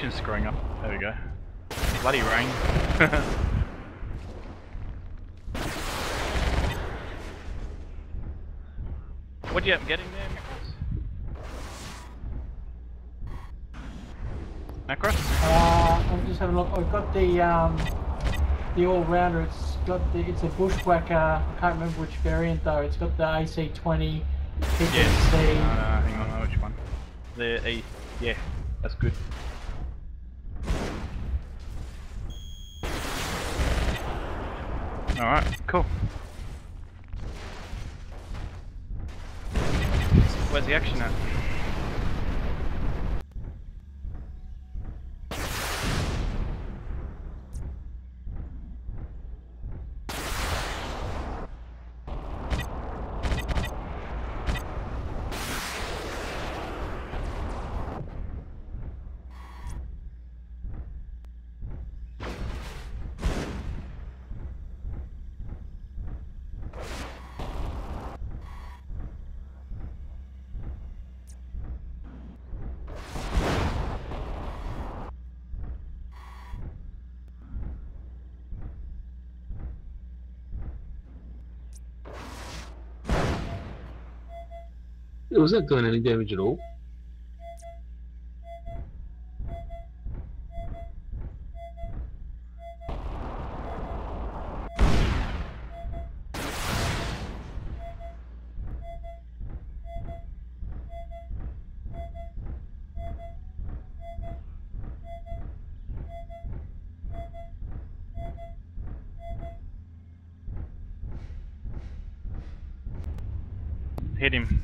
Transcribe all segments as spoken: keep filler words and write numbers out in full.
connection's screwing up. There we go. Bloody rain. What do you have getting there, Macros? Macros? Uh, I'm just having a look. I've got the um, the all-rounder. It's got the it's a bushwhacker. I can't remember which variant though. It's got the A C twenty, P P C. Yeah. Uh, hang on, I know which one. The E. Yeah, that's good. All right, cool. Where's the action at? Was that doing any damage at all? Hit him.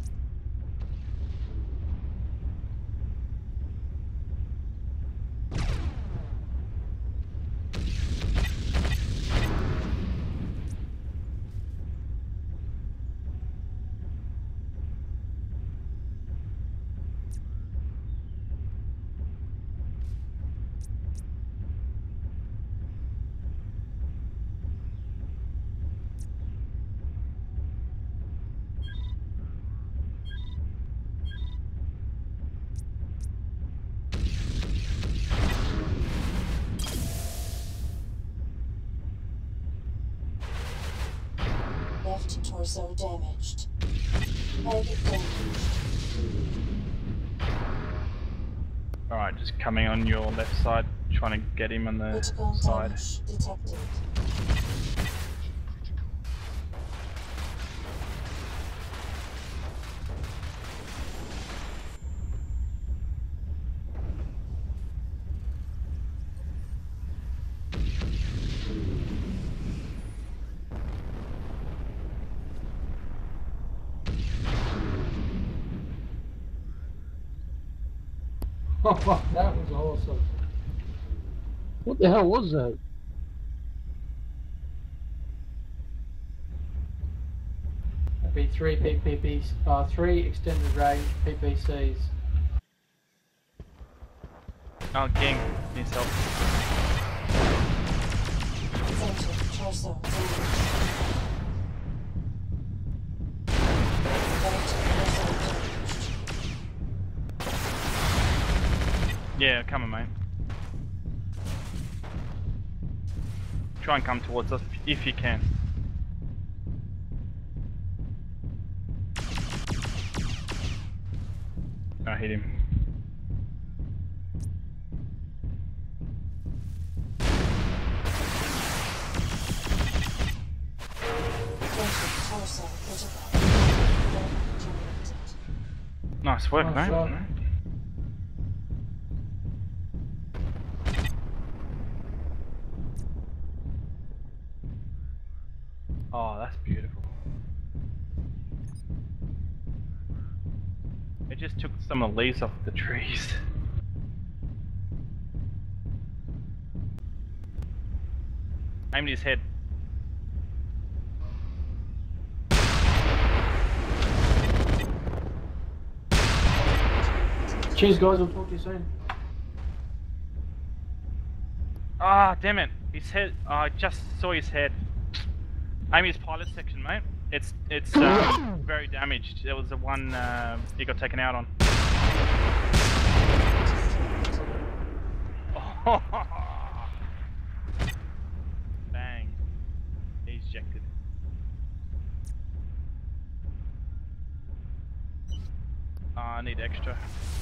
Left torso damaged. Leg damaged. Alright, just coming on your left side, trying to get him on the Critical side. damage detected. Oh, that was awesome. What the hell was that? That'd be three P P Ps, uh, three extended range P P Cs. Oh, King, needs help. Center torso damaged. Left torso damaged. Yeah, come on, mate. Try and come towards us if you can. I hit him. Torso critical. Nice work, Nice mate. shot. Oh, that's beautiful. It just took some of the leaves off the trees. Aimed his head. Cheers guys, I'll talk to you soon. Ah, damn it. His head, oh, I just saw his head. Aim his pilot section, mate. It's it's um, very damaged. There was the one uh, he got taken out on. Bang. Ejected. Uh, I need extra.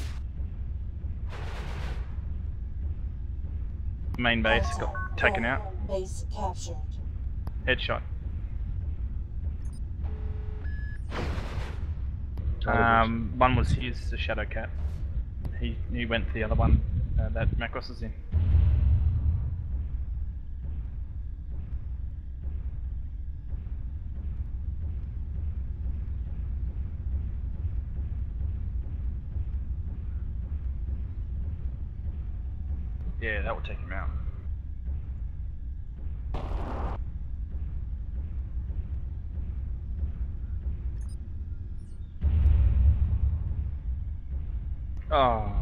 Main base got taken out. Base captured. Headshot. Shadow Um, one was his, the Shadow Cat. He he went to the other one uh, that Macross is in. Yeah, that will take him out. Oh.